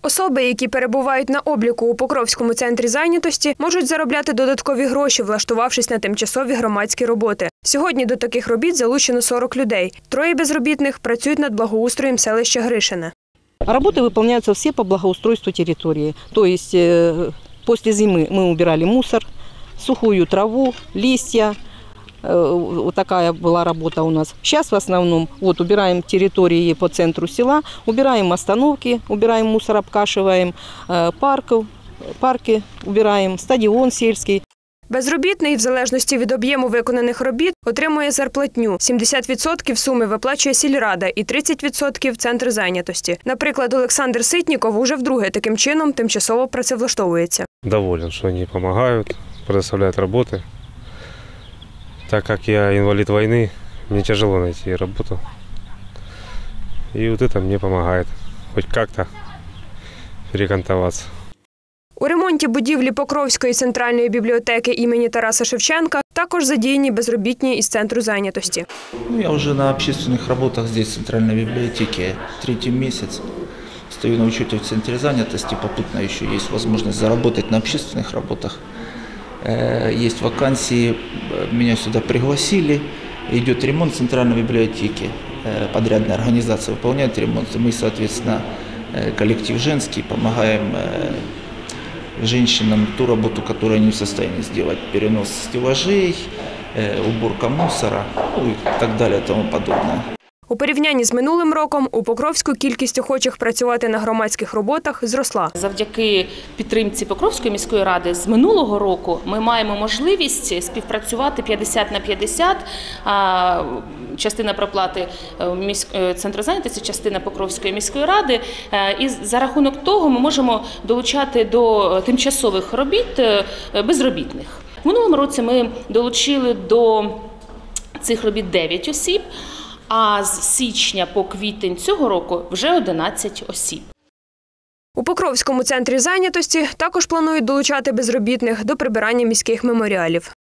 Особи, які перебувають на обліку у Покровському центрі зайнятості, можуть заробляти додаткові гроші, влаштувавшись на тимчасові громадські роботи. Сьогодні до таких робіт залучено 40 людей. 3 безробітних працюють над благоустроєм селища Гришине. Работы выполняются все по благоустройству территории. То есть после зимы мы убирали мусор, сухую траву, листья. Вот такая была работа у нас. Сейчас в основном убираем территории по центру села, убираем остановки, убираем мусор, обкашиваем, парки убираем, стадион сельский. Безробітний, в залежності від об'єму виконаних робіт, отримує зарплатню. 70% суми виплачує сільрада і 30% – центр зайнятості. Наприклад, Олександр Ситніков уже вдруге таким чином тимчасово працевлаштовується. Доволен, що вони допомагають, предоставляють роботи. Так як я інвалід війни, мені тяжело знайти роботу. І вот это мені допомагає, хоч як-то перекантуватися. У ремонті будівлі Покровської центральної бібліотеки імені Тараса Шевченка також задіяні безробітні із центру зайнятості. Я вже на общественних роботах здесь, в центральной библиотеке, 3-й месяц. Стою на учете в центре занятости, попутно еще есть возможность заработать на общественных работах. Есть вакансии, меня сюда пригласили, идет ремонт центральной библиотеки. Подрядная организация выполняет ремонт, мы, соответственно, коллектив женский, помогаем женщинам ту работу, которую они в состоянии сделать. Перенос стеллажей, уборка мусора, и так далее, тому подобное. У порівнянні з минулим роком у Покровську кількість охочих працювати на громадських роботах зросла. Завдяки підтримці Покровської міської ради з минулого року ми маємо можливість співпрацювати 50/50. Частина проплати центру зайнятості, частина Покровської міської ради. І за рахунок того ми можемо долучати до тимчасових робіт безробітних. В минулому році ми долучили до цих робіт 9 осіб. А з січня по квітень цього року вже 11 осіб. У Покровському центрі зайнятості також планують долучати безробітних до прибирання міських меморіалів.